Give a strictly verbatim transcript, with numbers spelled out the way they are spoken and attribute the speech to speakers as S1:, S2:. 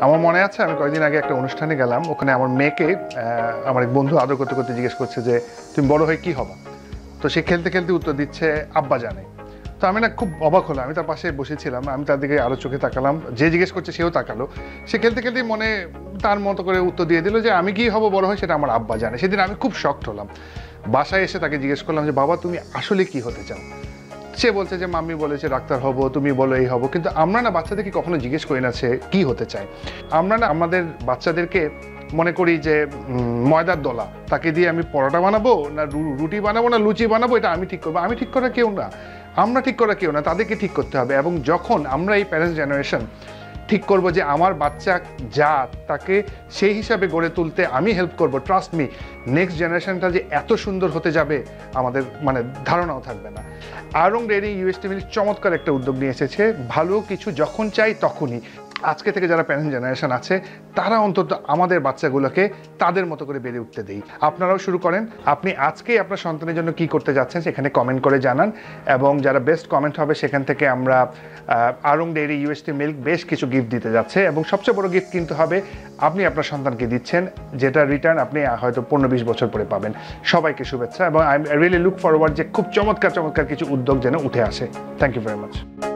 S1: আমার মনে আছে আমি কয়েকদিন আগে একটা অনুষ্ঠানে গেলাম, ওখানে আমার মেয়েকে আমার এক বন্ধু আদর করতে করতে জিজ্ঞেস করছে যে তুমি বড় হয়ে কি হবা। তো সে খেলতে খেলতে উত্তর দিচ্ছে আব্বা জানে। তো আমি না খুব অবাক হলাম, আমি তার পাশে বসেছিলাম, আমি তার দিকে আরও চোখে তাকালাম, যে জিজ্ঞেস করছে সেও তাকালো। সে খেলতে খেলতে মনে তার মতো করে উত্তর দিয়ে দিল যে আমি কি হব বড় হয় সেটা আমার আব্বা জানে। সেদিন আমি খুব শকড হলাম। বাসায় এসে তাকে জিজ্ঞেস করলাম যে বাবা তুমি আসলে কি হতে চাও। সে বলছে যে মাম্মি বলেছে ডাক্তার হব, তুমি বলো এই হব। কিন্তু আমরা না বাচ্চাদেরকে কখনো জিজ্ঞেস করি না সে কি হতে চায়। আমরা না আমাদের বাচ্চাদেরকে মনে করি যে ময়দার দোলা, তাকে দিয়ে আমি পরোটা বানাবো না রুটি বানাবো না লুচি বানাবো, এটা আমি ঠিক করবো। আমি ঠিক করা কেউ না, আমরা ঠিক করা কেউ না, তাদেরকে ঠিক করতে হবে। এবং যখন আমরা এই প্যারেন্টস জেনারেশন ঠিক করবো যে আমার বাচ্চা যা তাকে সেই হিসাবে গড়ে তুলতে আমি হেল্প করব, ট্রাস্ট মি নেক্সট জেনারেশনটা যে এত সুন্দর হতে যাবে আমাদের মানে ধারণাও থাকবে না। আরং ডেয়ারি ইউএসটি মিল চমৎকার একটা উদ্যোগ নিয়ে এসেছে, ভালো কিছু যখন চাই তখনই। আজকে থেকে যারা প্যারেন্ট জেনারেশন আছে তারা অন্তত আমাদের বাচ্চাগুলোকে তাদের মতো করে বেড়ে উঠতে দেই। আপনারাও শুরু করেন। আপনি আজকেই আপনার সন্তানের জন্য কি করতে যাচ্ছেন সেখানে কমেন্ট করে জানান, এবং যারা বেস্ট কমেন্ট হবে সেখান থেকে আমরা আরং ডেয়ারি ইউএসটি মিল্ক বেশ কিছু গিফট দিতে যাচ্ছে, এবং সবচেয়ে বড় গিফট কিন্তু হবে আপনি আপনার সন্তানকে দিচ্ছেন, যেটা রিটার্ন আপনি হয়তো পনেরো বিশ বছর পরে পাবেন। সবাইকে শুভেচ্ছা, এবং আই রিয়েলি লুক ফরওয়ার্ড যে খুব চমৎকার চমৎকার কিছু উদ্যোগ যেন উঠে আসে। Thank you very much.